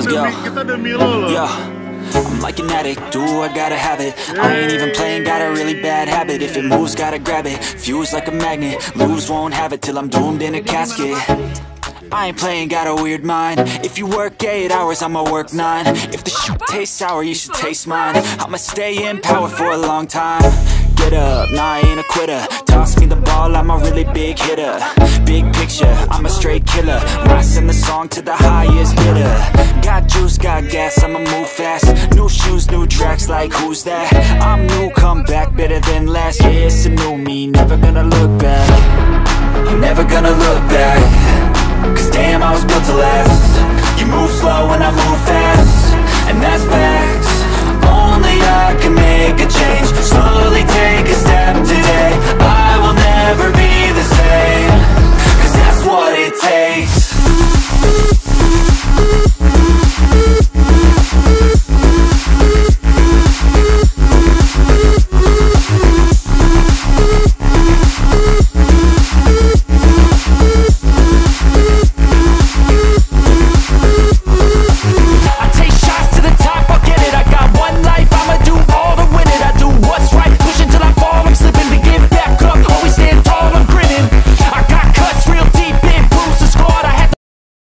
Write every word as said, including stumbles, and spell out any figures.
Yo, yo, I'm like an addict, do I gotta have it. I ain't even playing, got a really bad habit. If it moves, gotta grab it, fuse like a magnet. Lose, won't have it till I'm doomed in a casket. I ain't playing, got a weird mind. If you work eight hours, I'ma work nine. If the shit tastes sour, you should taste mine. I'ma stay in power for a long time. Get up, nah, I ain't a quitter. Toss me the ball, I'm a really big hitter. Big picture, I'm a straight killer. When I send the song to the highest bidder. Got juice, got gas, I'ma move fast. New shoes, new tracks, like who's that? I'm new, come back, better than last. Yeah, it's a new me, never gonna